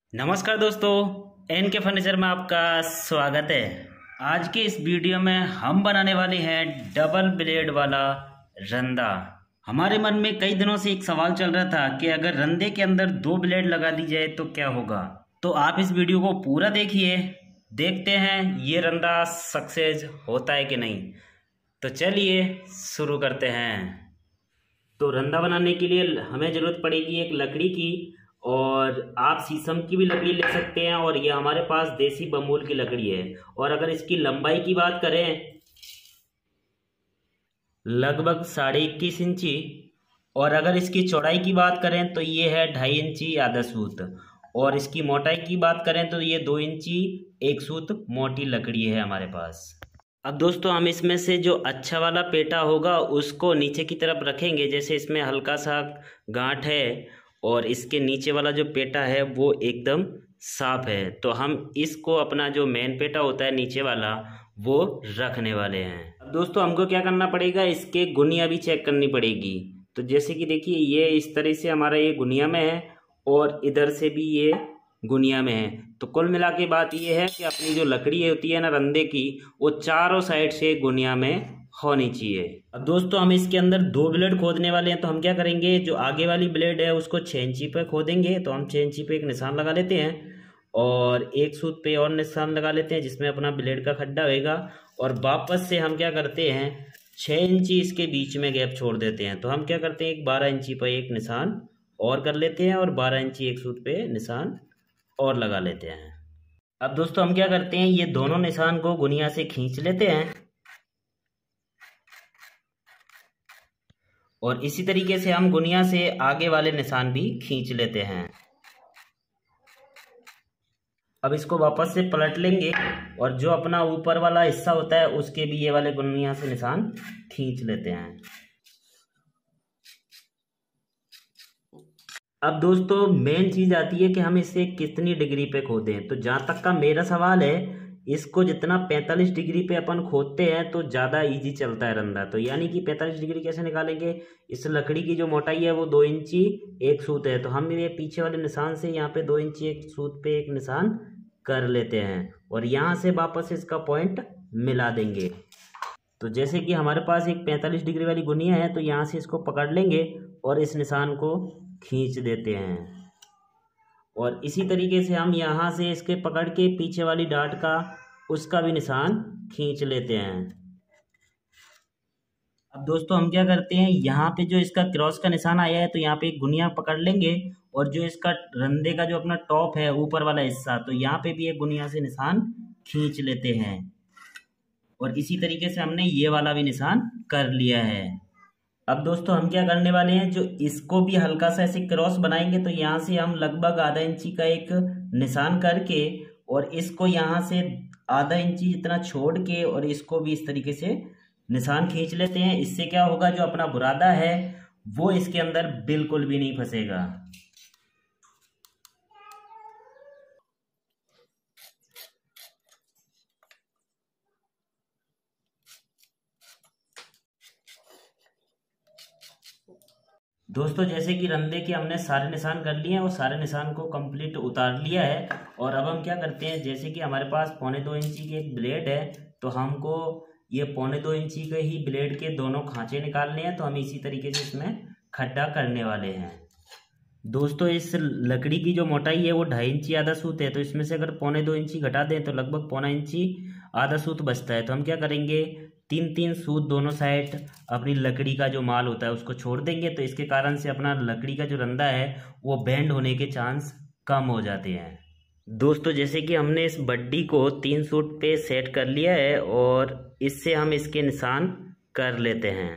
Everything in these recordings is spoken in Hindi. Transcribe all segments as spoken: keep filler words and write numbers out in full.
नमस्कार दोस्तों, एन के फर्नीचर में आपका स्वागत है। आज के इस वीडियो में हम बनाने वाले हैं डबल ब्लेड वाला रंदा। हमारे मन में कई दिनों से एक सवाल चल रहा था कि अगर रंदे के अंदर दो ब्लेड लगा दी जाए तो क्या होगा। तो आप इस वीडियो को पूरा देखिए, देखते हैं ये रंदा सक्सेस होता है कि नहीं। तो चलिए शुरू करते हैं। तो रंदा बनाने के लिए हमें ज़रूरत पड़ेगी एक लकड़ी की, और आप शीशम की भी लकड़ी ले सकते हैं, और ये हमारे पास देसी बम्बूल की लकड़ी है। और अगर इसकी लंबाई की बात करें लगभग साढ़े इक्कीस इंची, और अगर इसकी चौड़ाई की बात करें तो ये है ढाई इंची आधा सूत, और इसकी मोटाई की बात करें तो ये दो इंची एक सूत मोटी लकड़ी है हमारे पास। अब दोस्तों, हम इसमें से जो अच्छा वाला पेटा होगा उसको नीचे की तरफ रखेंगे। जैसे इसमें हल्का सा गांठ है और इसके नीचे वाला जो पेटा है वो एकदम साफ है, तो हम इसको अपना जो मेन पेटा होता है नीचे वाला वो रखने वाले हैं। अब दोस्तों, हमको क्या करना पड़ेगा, इसके गुनिया भी चेक करनी पड़ेगी। तो जैसे कि देखिए, ये इस तरह से हमारा ये गुनिया में है और इधर से भी ये गुनिया में है। तो कुल मिला के बात ये है कि अपनी जो लकड़ी होती है ना रंदे की, वो चारों साइड से गुनिया में होनी चाहिए। अब दोस्तों, हम इसके अंदर दो ब्लेड खोदने वाले हैं। तो हम क्या करेंगे, जो आगे वाली ब्लेड है उसको छः इंची पे खोदेंगे। तो हम छः इंची पे एक निशान लगा लेते हैं, और एक सूत पे और निशान लगा लेते हैं जिसमें अपना ब्लेड का खड्डा होएगा। और वापस से हम क्या करते हैं, छः इंची इसके बीच में गैप छोड़ देते हैं। तो हम क्या करते हैं, एक बारह इंची पर एक निशान और कर लेते हैं, और बारह इंची एक सूत पे निशान और लगा लेते हैं। अब दोस्तों, हम क्या करते हैं, ये दोनों निशान को गुनिया से खींच लेते हैं, और इसी तरीके से हम गुनिया से आगे वाले निशान भी खींच लेते हैं। अब इसको वापस से पलट लेंगे, और जो अपना ऊपर वाला हिस्सा होता है उसके भी ये वाले गुनिया से निशान खींच लेते हैं। अब दोस्तों, मेन चीज आती है कि हम इसे कितनी डिग्री पे खोदें। तो जहां तक का मेरा सवाल है, इसको जितना पैंतालीस डिग्री पे अपन खोदते हैं तो ज़्यादा इजी चलता है रंदा। तो यानी कि पैंतालीस डिग्री कैसे निकालेंगे, इस लकड़ी की जो मोटाई है वो दो इंची एक सूत है। तो हम ये पीछे वाले निशान से यहाँ पे दो इंची एक सूत पे एक निशान कर लेते हैं, और यहाँ से वापस इसका पॉइंट मिला देंगे। तो जैसे कि हमारे पास एक पैंतालीस डिग्री वाली गुनिया है, तो यहाँ से इसको पकड़ लेंगे और इस निशान को खींच देते हैं। और इसी तरीके से हम यहाँ से इसके पकड़ के पीछे वाली डाट का उसका भी निशान खींच लेते हैं। अब दोस्तों, हम क्या करते हैं, यहाँ पे जो इसका क्रॉस का निशान आया है तो यहाँ पे एक गुनिया पकड़ लेंगे, और जो इसका रंदे का जो अपना टॉप है ऊपर वाला हिस्सा, तो यहाँ पे भी एक गुनिया से निशान खींच लेते हैं। और इसी तरीके से हमने ये वाला भी निशान कर लिया है। अब दोस्तों, हम क्या करने वाले हैं, जो इसको भी हल्का सा ऐसे क्रॉस बनाएंगे। तो यहाँ से हम लगभग आधा इंची का एक निशान करके, और इसको यहाँ से आधा इंची जितना छोड़ के, और इसको भी इस तरीके से निशान खींच लेते हैं। इससे क्या होगा, जो अपना बुरादा है वो इसके अंदर बिल्कुल भी नहीं फंसेगा। दोस्तों, जैसे कि रंदे के हमने सारे निशान कर लिए हैं और सारे निशान को कंप्लीट उतार लिया है। और अब हम क्या करते हैं, जैसे कि हमारे पास पौने दो इंची की एक ब्लेड है, तो हमको ये पौने दो इंची के ही ब्लेड के दोनों खांचे निकालने हैं। तो हम इसी तरीके से इसमें खड्डा करने वाले हैं। दोस्तों, इस लकड़ी की जो मोटाई है वो ढाई इंची आधा सूत है। तो इसमें से अगर पौने दो इंची घटा दें तो लगभग पौना इंची आधा सूत बचता है। तो हम क्या करेंगे, तीन तीन सूत दोनों साइड अपनी लकड़ी का जो माल होता है उसको छोड़ देंगे। तो इसके कारण से अपना लकड़ी का जो रंदा है वो बेंड होने के चांस कम हो जाते हैं। दोस्तों, जैसे कि हमने इस बड्डी को तीन सूत पे सेट कर लिया है, और इससे हम इसके निशान कर लेते हैं।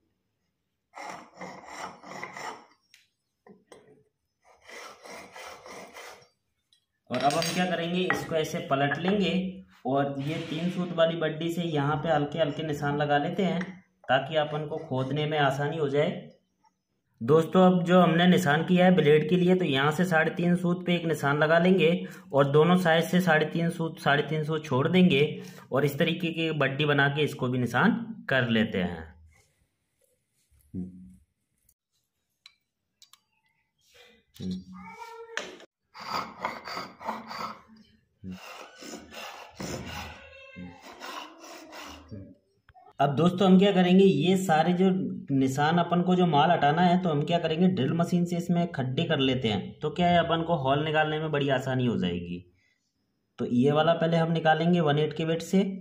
और अब हम क्या करेंगे, इसको ऐसे पलट लेंगे, और ये तीन सूत वाली बड्डी से यहाँ पे हल्के हल्के निशान लगा लेते हैं ताकि अपन को खोदने में आसानी हो जाए। दोस्तों, अब जो हमने निशान किया है ब्लेड के लिए, तो यहाँ से साढ़े तीन सूत पे एक निशान लगा लेंगे, और दोनों साइड से साढ़े तीन सूत साढ़े तीन सूत छोड़ देंगे, और इस तरीके की बड्डी बना के इसको भी निशान कर लेते हैं। अब दोस्तों हम क्या करेंगे, ये सारे जो निशान अपन को जो माल हटाना है, तो हम क्या करेंगे, ड्रिल मशीन से इसमें खड्डे कर लेते हैं। तो क्या है, अपन को हॉल निकालने में बड़ी आसानी हो जाएगी। तो ये वाला पहले हम निकालेंगे वन एट के बेट से।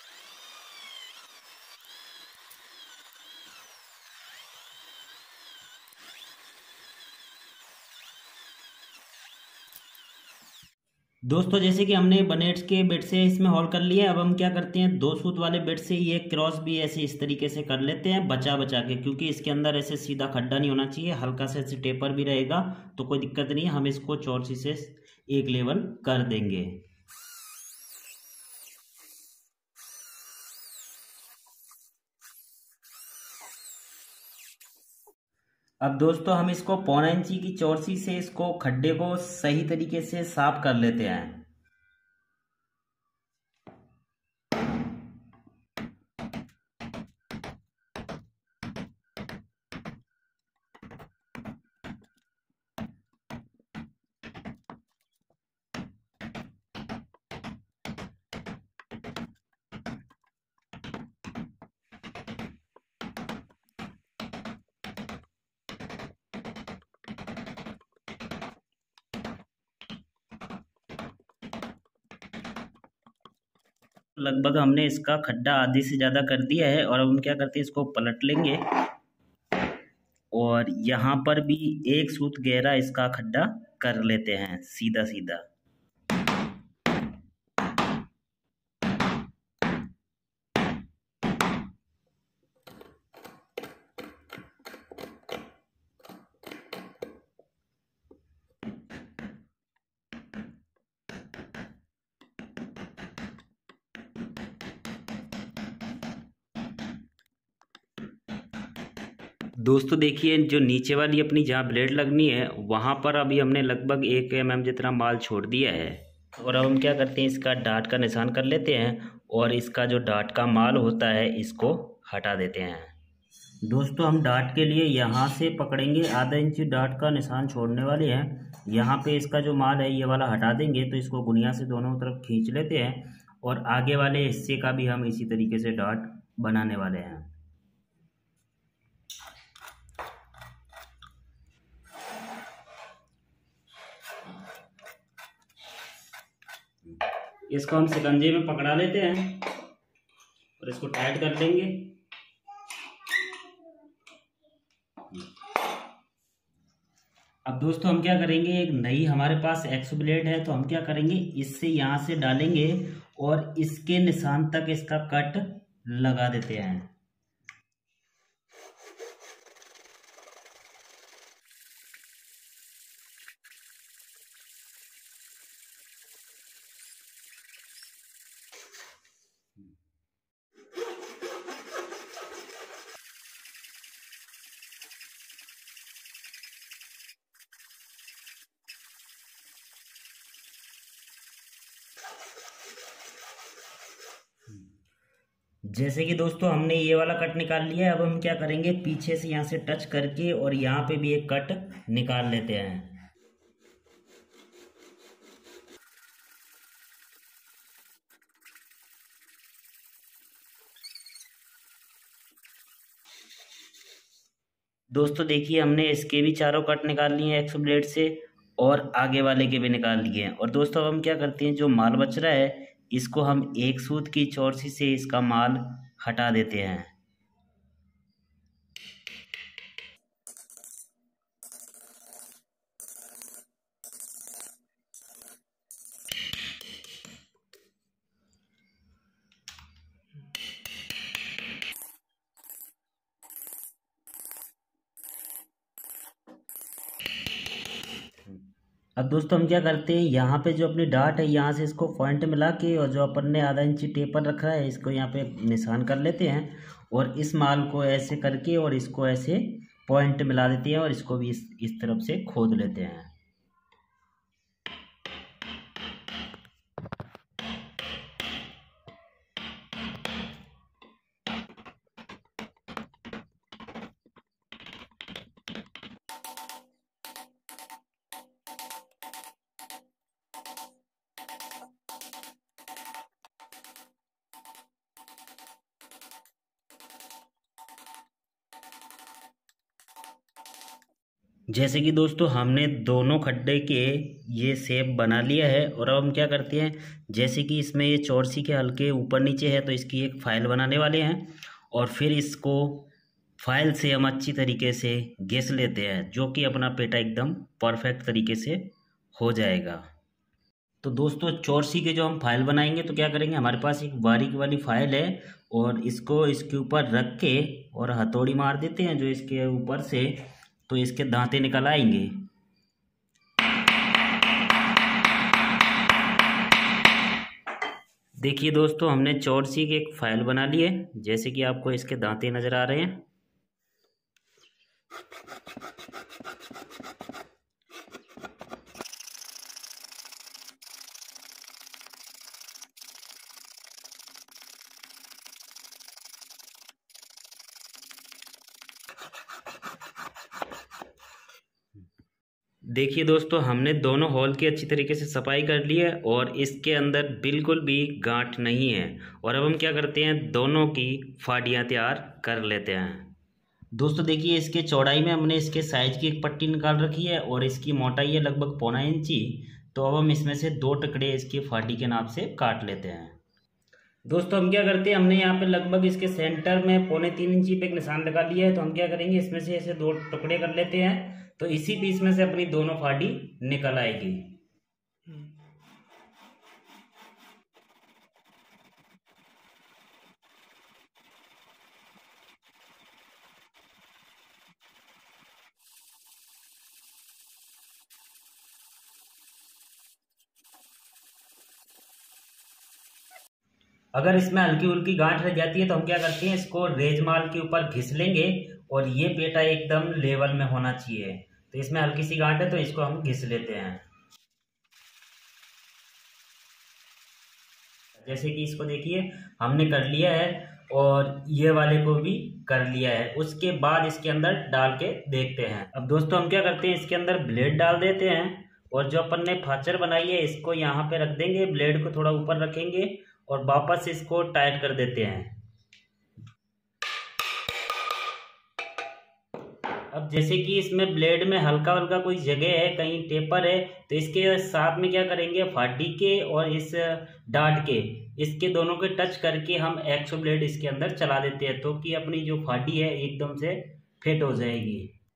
दोस्तों जैसे कि हमने बनेट्स के बेड से इसमें होल कर लिया है, अब हम क्या करते हैं, दो सूत वाले बेड से ये क्रॉस भी ऐसे इस तरीके से कर लेते हैं, बचा बचा के, क्योंकि इसके अंदर ऐसे सीधा खड्डा नहीं होना चाहिए, हल्का सा ऐसे टेपर भी रहेगा, तो कोई दिक्कत नहीं है। हम इसको चौरसी से एक लेवल कर देंगे। अब दोस्तों हम इसको पौना इंची की चौरसी से इसको खड्डे को सही तरीके से साफ कर लेते हैं। लगभग हमने इसका खड्डा आधी से ज़्यादा कर दिया है, और अब हम क्या करते हैं, इसको पलट लेंगे और यहाँ पर भी एक सूत गहरा इसका खड्डा कर लेते हैं सीधा सीधा। दोस्तों देखिए, जो नीचे वाली अपनी जहाँ ब्लेड लगनी है, वहाँ पर अभी हमने लगभग एक एम एम जितना माल छोड़ दिया है। और अब हम क्या करते हैं, इसका डाट का निशान कर लेते हैं, और इसका जो डाट का माल होता है इसको हटा देते हैं। दोस्तों हम डाट के लिए यहाँ से पकड़ेंगे, आधा इंची डाट का निशान छोड़ने वाले हैं। यहाँ पे इसका जो माल है ये वाला हटा देंगे, तो इसको गुनिया से दोनों तरफ खींच लेते हैं, और आगे वाले हिस्से का भी हम इसी तरीके से डाट बनाने वाले हैं। इसको हम शिकंजे में पकड़ा लेते हैं और इसको टाइट कर लेंगे। अब दोस्तों हम क्या करेंगे, एक नई हमारे पास एक्स ब्लेड है, तो हम क्या करेंगे, इससे यहाँ से डालेंगे और इसके निशान तक इसका कट लगा देते हैं। जैसे कि दोस्तों हमने ये वाला कट निकाल लिया है, अब हम क्या करेंगे, पीछे से यहाँ से टच करके और यहाँ पे भी एक कट निकाल लेते हैं। दोस्तों देखिए, हमने इसके भी चारों कट निकाल लिए हैं एक्स ब्लेड से, और आगे वाले के भी निकाल लिए हैं। और दोस्तों अब हम क्या करते हैं, जो माल बच रहा है इसको हम एक सूत की चौरसी से इसका माल हटा देते हैं। अब दोस्तों हम क्या करते हैं, यहाँ पे जो अपनी डाट है यहाँ से इसको पॉइंट मिला के, और जो अपन ने आधा इंची टेपर रखा है इसको यहाँ पे निशान कर लेते हैं, और इस माल को ऐसे करके और इसको ऐसे पॉइंट मिला देते हैं, और इसको भी इस इस तरफ से खोद लेते हैं। जैसे कि दोस्तों हमने दोनों खड्डे के ये शेप बना लिया है और अब हम क्या करते हैं, जैसे कि इसमें ये चौरसी के हल्के ऊपर नीचे है तो इसकी एक फ़ाइल बनाने वाले हैं और फिर इसको फाइल से हम अच्छी तरीके से घिस लेते हैं, जो कि अपना पेटा एकदम परफेक्ट तरीके से हो जाएगा। तो दोस्तों चौरसी के जो हम फाइल बनाएंगे तो क्या करेंगे, हमारे पास एक बारीक वाली फाइल है और इसको इसके ऊपर रख के और हथौड़ी मार देते हैं जो इसके ऊपर से, तो इसके दांते निकल आएंगे। देखिए दोस्तों हमने चौरसी की एक फाइल बना ली है, जैसे कि आपको इसके दांते नज़र आ रहे हैं। देखिए दोस्तों हमने दोनों हॉल की अच्छी तरीके से सफाई कर ली है और इसके अंदर बिल्कुल भी गांठ नहीं है। और अब हम क्या करते हैं, दोनों की फाड़ियाँ तैयार कर लेते हैं। दोस्तों देखिए इसके चौड़ाई में हमने इसके साइज की एक पट्टी निकाल रखी है और इसकी मोटाई है लगभग पौना इंची। तो अब हम इसमें से दो टुकड़े इसकी फाड़ी के नाप से काट लेते हैं। दोस्तों हम क्या करते हैं, हमने यहाँ पे लगभग इसके सेंटर में पौने तीन इंची पे एक निशान लगा लिया है। तो हम क्या करेंगे, इसमें से ऐसे दो टुकड़े कर लेते हैं, तो इसी पीस में से अपनी दोनों फाड़ी निकल आएगी। अगर इसमें हल्की हुल्की गांठ रह जाती है तो हम क्या करते हैं, इसको रेजमाल के ऊपर घिस लेंगे और ये पेटा एकदम लेवल में होना चाहिए। तो इसमें हल्की सी गांठ है तो इसको हम घिस लेते हैं। जैसे कि इसको देखिए हमने कर लिया है और ये वाले को भी कर लिया है। उसके बाद इसके अंदर डाल के देखते हैं। अब दोस्तों हम क्या करते हैं, इसके अंदर ब्लेड डाल देते हैं और जो अपन ने फाचर बनाई है इसको यहाँ पे रख देंगे, ब्लेड को थोड़ा ऊपर रखेंगे और वापस इसको टाइट कर देते हैं। अब जैसे कि इसमें ब्लेड में हल्का हल्का कोई जगह है, कहीं टेपर है, तो इसके साथ में क्या करेंगे, फाड़ी के और इस डाट के, इसके दोनों के टच करके हम एक्सो ब्लेड इसके अंदर चला देते हैं, तो कि अपनी जो फाड़ी है एकदम से फिट हो जाएगी।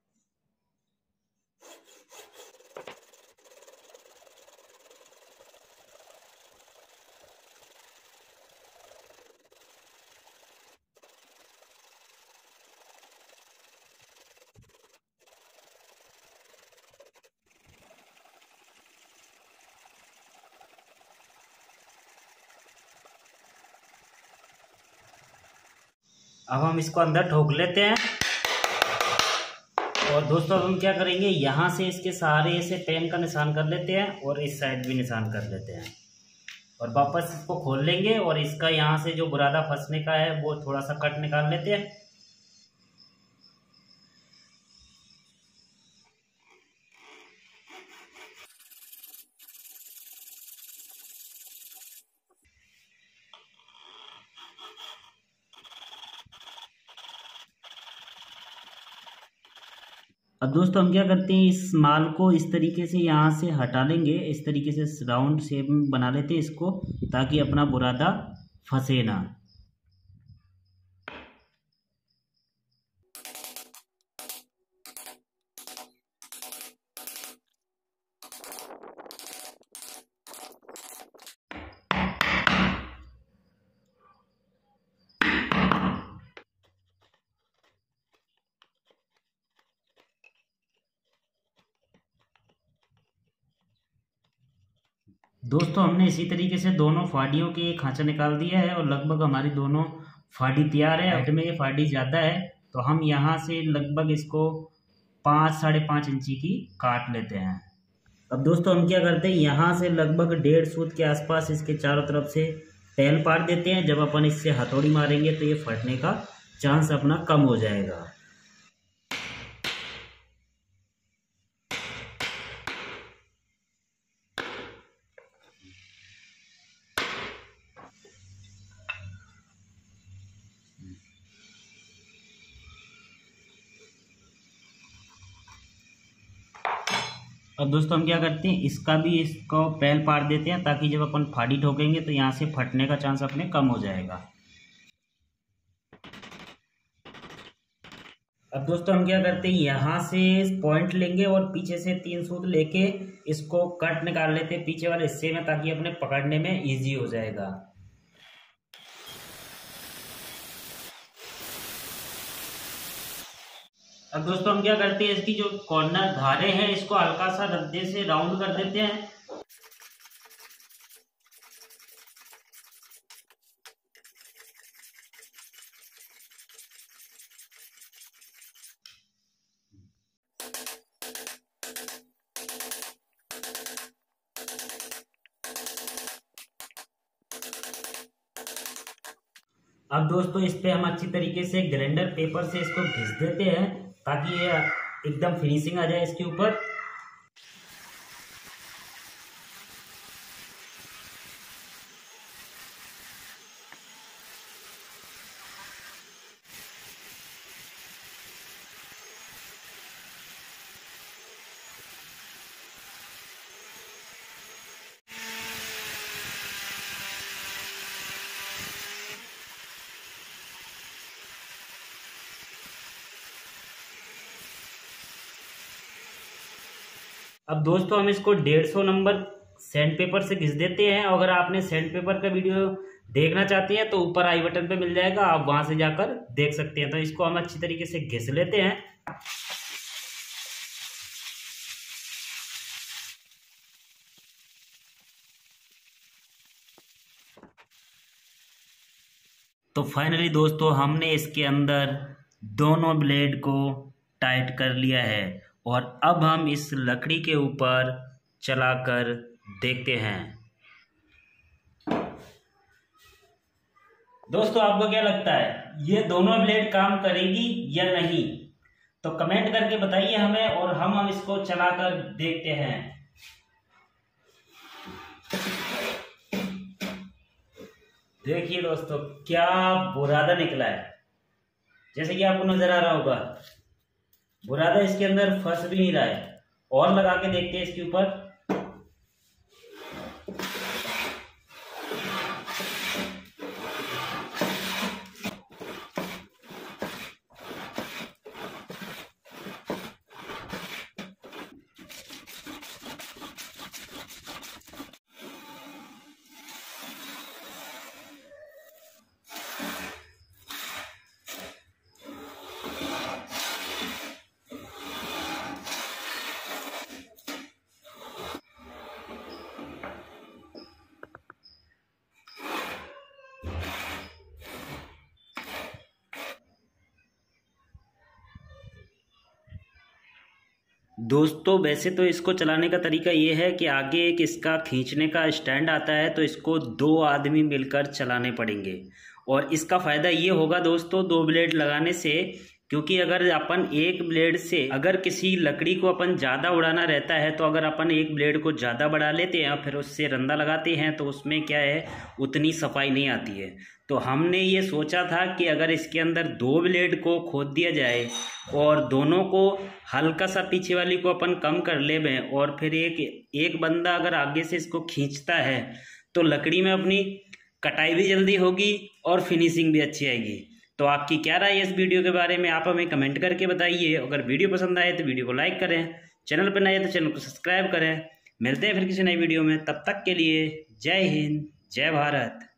अब हम इसको अंदर ठोक लेते हैं और दोस्तों अब हम क्या करेंगे, यहाँ से इसके सहारे से पेन का निशान कर लेते हैं और इस साइड भी निशान कर लेते हैं और वापस इसको खोल लेंगे और इसका यहाँ से जो बुरादा फंसने का है वो थोड़ा सा कट निकाल लेते हैं। अब दोस्तों हम क्या करते हैं, इस माल को इस तरीके से यहाँ से हटा लेंगे, इस तरीके से राउंड शेप में बना लेते हैं इसको, ताकि अपना बुरादा फंसे ना। दोस्तों हमने इसी तरीके से दोनों फाड़ियों के खांचा निकाल दिया है और लगभग हमारी दोनों फाड़ी तैयार है। हाइट में ये फाड़ी ज़्यादा है तो हम यहाँ से लगभग इसको पाँच साढ़े पाँच इंची की काट लेते हैं। अब दोस्तों हम क्या करते हैं, यहाँ से लगभग डेढ़ सूत के आसपास इसके चारों तरफ से तेल पार देते हैं। जब अपन इससे हथौड़ी मारेंगे तो ये फटने का चांस अपना कम हो जाएगा। अब दोस्तों हम क्या करते हैं, इसका भी इसको पहल पाड़ देते हैं ताकि जब अपन फाड़ी ठोकेंगे तो यहाँ से फटने का चांस अपने कम हो जाएगा। अब दोस्तों हम क्या करते हैं, यहाँ से पॉइंट लेंगे और पीछे से तीन सूत लेके इसको कट निकाल लेते हैं पीछे वाले हिस्से में, ताकि अपने पकड़ने में इजी हो जाएगा। अब दोस्तों हम क्या करते हैं, इसकी जो कॉर्नर धारे हैं इसको हल्का सा रद्दे से राउंड कर देते हैं। अब दोस्तों इस पे हम अच्छी तरीके से ग्राइंडर पेपर से इसको घिस देते हैं ताकि ये एकदम फिनिशिंग आ जाए इसके ऊपर। अब दोस्तों हम इसको डेढ़ सौ नंबर सैंड पेपर से घिस देते हैं। अगर आपने सैंड पेपर का वीडियो देखना चाहते हैं तो ऊपर आई बटन पे मिल जाएगा, आप वहां से जाकर देख सकते हैं। तो इसको हम अच्छी तरीके से घिस लेते हैं। तो फाइनली दोस्तों हमने इसके अंदर दोनों ब्लेड को टाइट कर लिया है और अब हम इस लकड़ी के ऊपर चलाकर देखते हैं। दोस्तों आपको क्या लगता है, ये दोनों ब्लेड काम करेगी या नहीं? तो कमेंट करके बताइए हमें और हम हम इसको चलाकर देखते हैं। देखिए दोस्तों क्या बुरादा निकला है, जैसे कि आपको नजर आ रहा होगा बुरादा इसके अंदर फंस भी नहीं रहा है। और लगा के देखते हैं इसके ऊपर। दोस्तों वैसे तो इसको चलाने का तरीका ये है कि आगे एक इसका खींचने का स्टैंड आता है, तो इसको दो आदमी मिलकर चलाने पड़ेंगे। और इसका फ़ायदा ये होगा दोस्तों दो ब्लेड लगाने से, क्योंकि अगर अपन एक ब्लेड से अगर किसी लकड़ी को अपन ज़्यादा उड़ाना रहता है तो अगर अपन एक ब्लेड को ज़्यादा बढ़ा लेते हैं फिर उससे रंदा लगाते हैं तो उसमें क्या है उतनी सफाई नहीं आती है। तो हमने ये सोचा था कि अगर इसके अंदर दो ब्लेड को खोद दिया जाए और दोनों को हल्का सा पीछे वाली को अपन कम कर ले में और फिर एक एक बंदा अगर आगे से इसको खींचता है तो लकड़ी में अपनी कटाई भी जल्दी होगी और फिनिशिंग भी अच्छी आएगी। तो आपकी क्या राय है इस वीडियो के बारे में, आप हमें कमेंट करके बताइए। अगर वीडियो पसंद आए तो वीडियो को लाइक करें, चैनल पर नए तो चैनल को सब्सक्राइब करें। मिलते हैं फिर किसी नई वीडियो में, तब तक के लिए जय हिंद जय भारत।